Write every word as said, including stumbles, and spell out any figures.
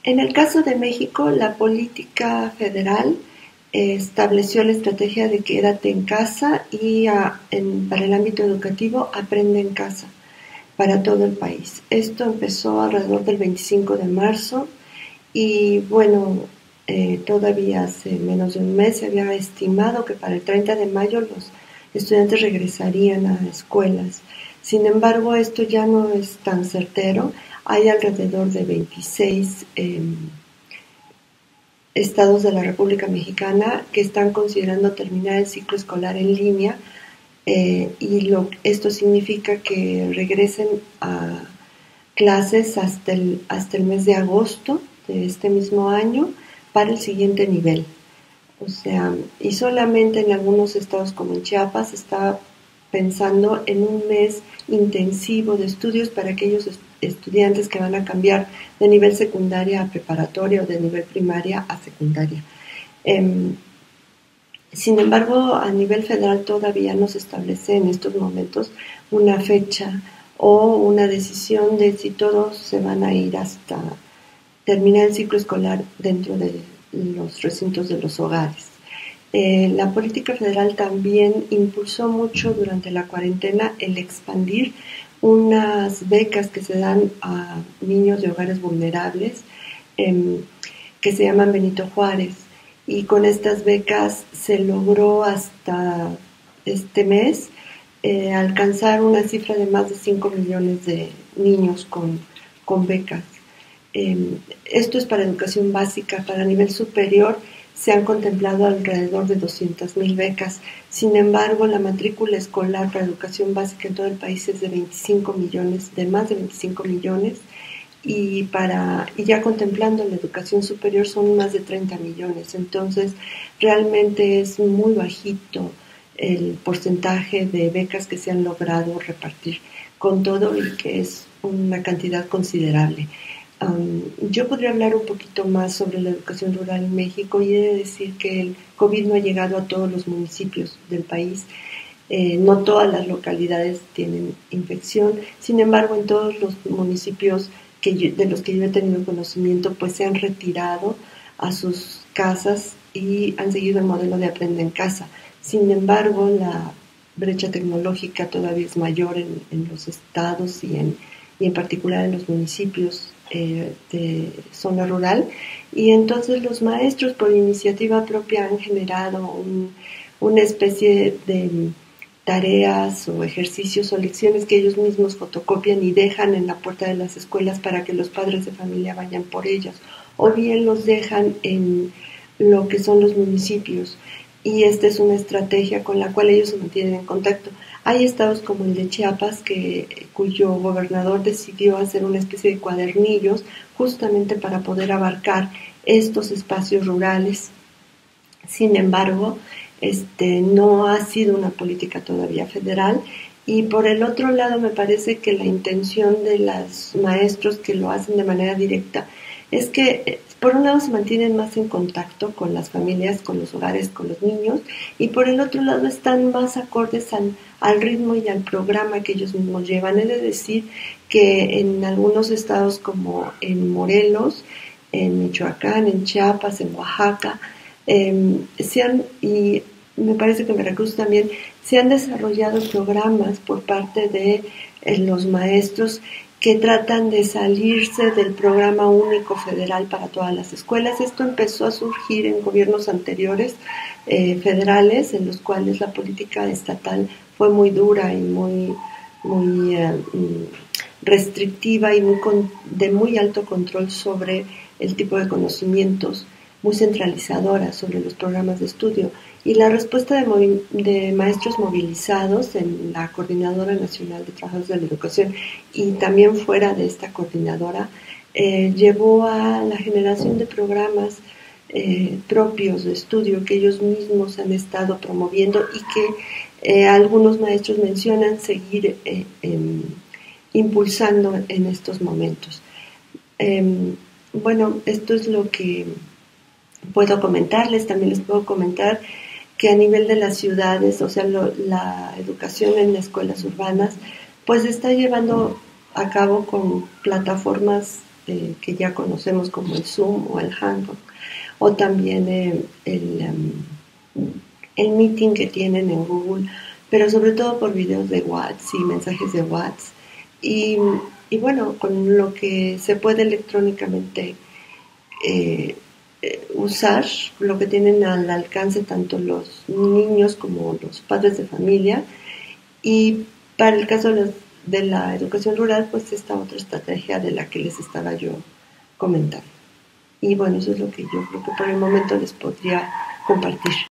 En el caso de México, la política federal eh, estableció la estrategia de quédate en casa y a, en, para el ámbito educativo aprende en casa para todo el país. Esto empezó alrededor del veinticinco de marzo y bueno, eh, todavía hace menos de un mes se había estimado que para el treinta de mayo los estudiantes regresarían a escuelas. Sin embargo, esto ya no es tan certero. Hay alrededor de veintiséis eh, estados de la República Mexicana que están considerando terminar el ciclo escolar en línea eh, y lo, esto significa que regresen a clases hasta el, hasta el mes de agosto de este mismo año para el siguiente nivel. O sea, y solamente en algunos estados como en Chiapas está pensando en un mes intensivo de estudios para aquellos est estudiantes que van a cambiar de nivel secundaria a preparatoria o de nivel primaria a secundaria. Eh, sin embargo, a nivel federal todavía no se establece en estos momentos una fecha o una decisión de si todos se van a ir hasta terminar el ciclo escolar dentro de los recintos de los hogares. Eh, la política federal también impulsó mucho durante la cuarentena el expandir unas becas que se dan a niños de hogares vulnerables eh, que se llaman Benito Juárez, y con estas becas se logró hasta este mes eh, alcanzar una cifra de más de cinco millones de niños con, con becas. Eh, esto es para educación básica. Para nivel superior se han contemplado alrededor de doscientas mil becas. Sin embargo, la matrícula escolar para educación básica en todo el país es de veinticinco millones, de más de veinticinco millones, y, para, y ya contemplando la educación superior son más de treinta millones. Entonces, realmente es muy bajito el porcentaje de becas que se han logrado repartir con todo y que es una cantidad considerable. Um, yo podría hablar un poquito más sobre la educación rural en México y he de decir que el COVID no ha llegado a todos los municipios del país. Eh, no todas las localidades tienen infección, sin embargo en todos los municipios que yo, de los que yo he tenido conocimiento, pues se han retirado a sus casas y han seguido el modelo de aprender en casa. Sin embargo, la brecha tecnológica todavía es mayor en, en los estados y en, y en particular en los municipios eh, de zona rural, y entonces los maestros por iniciativa propia han generado un, una especie de tareas o ejercicios o lecciones que ellos mismos fotocopian y dejan en la puerta de las escuelas para que los padres de familia vayan por ellos, o bien los dejan en lo que son los municipios, y esta es una estrategia con la cual ellos se mantienen en contacto. Hay estados como el de Chiapas, que, cuyo gobernador decidió hacer una especie de cuadernillos justamente para poder abarcar estos espacios rurales. Sin embargo, este, no ha sido una política todavía federal, y por el otro lado me parece que la intención de los maestros que lo hacen de manera directa es que por un lado se mantienen más en contacto con las familias, con los hogares, con los niños, y por el otro lado están más acordes al, al ritmo y al programa que ellos mismos llevan. He de decir que en algunos estados como en Morelos, en Michoacán, en Chiapas, en Oaxaca, eh, se han, y me parece que en Veracruz también, se han desarrollado programas por parte de eh, los maestros que tratan de salirse del programa único federal para todas las escuelas. Esto empezó a surgir en gobiernos anteriores eh, federales, en los cuales la política estatal fue muy dura y muy, muy eh, restrictiva y muy con, de muy alto control sobre el tipo de conocimientos, muy centralizadora sobre los programas de estudio. Y la respuesta de, de maestros movilizados en la Coordinadora Nacional de Trabajadores de la Educación y también fuera de esta coordinadora eh, llevó a la generación de programas eh, propios de estudio que ellos mismos han estado promoviendo y que eh, algunos maestros mencionan seguir eh, eh, impulsando en estos momentos. Eh, bueno, esto es lo que puedo comentarles. También les puedo comentar que a nivel de las ciudades, o sea, lo, la educación en escuelas urbanas, pues se está llevando a cabo con plataformas eh, que ya conocemos como el Zoom o el Hangout, o también eh, el, um, el meeting que tienen en Google, pero sobre todo por videos de WhatsApp y mensajes de WhatsApp. Y, y bueno, con lo que se puede electrónicamente eh, eh, usar, lo que tienen al alcance tanto los niños como los padres de familia. Y para el caso de, los, de la educación rural, pues esta otra estrategia de la que les estaba yo comentando. Y bueno, eso es lo que yo creo que por el momento les podría compartir.